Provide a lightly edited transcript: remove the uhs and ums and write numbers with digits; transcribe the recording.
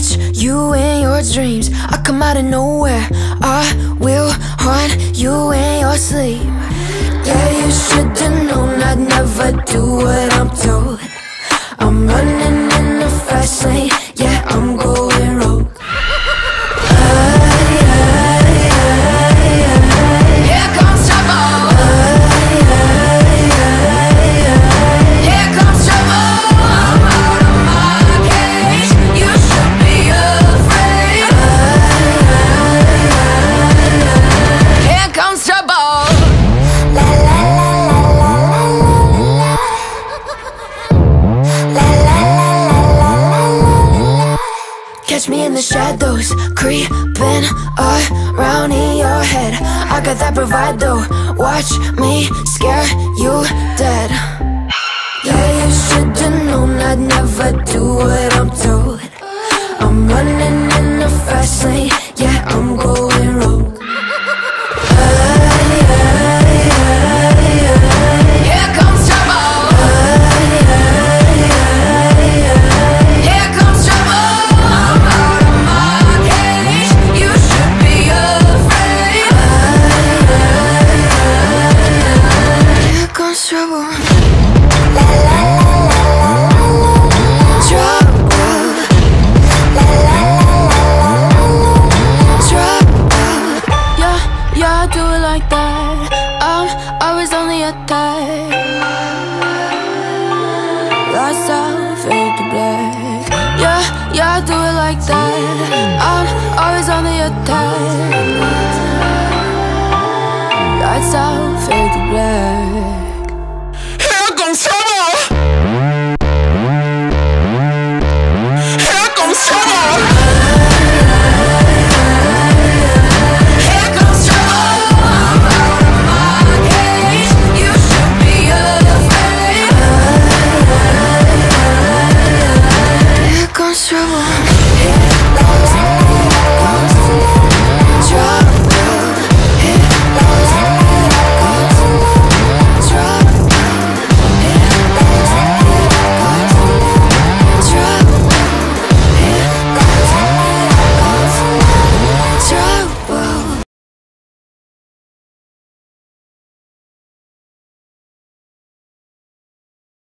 catch you in your dreams. I come out of nowhere, I will haunt you in your sleep. Yeah, you should've known I'd never do what I'm told. I'm running in the fast lane, yeah, I'm going rogue. Here comes trouble. Here comes trouble. I'm out of my cage. You should be afraid. Here comes trouble. La la la la la. Catch me in the shadows, creeping around in your head. I got that bravado, watch me scare you dead. Yeah, you should've known I'd never do what I'm told. I'm running in the fast lane, yeah, I'm going rogue. Here comes trouble. Here comes trouble. I'm out of my cage. You should be afraid. Here comes trouble. La la la la la la. Trouble. La la la la la. Trouble. Yeah, yeah, I do it like that. I'm always on the attack. Lights out, fade to black. Yeah, yeah, I do it like that. I'm always on the attack. Lights out, fade to black. Here comes trouble. Here comes trouble. Here comes trouble. I'm out of my cage. You should be afraid. Here comes trouble.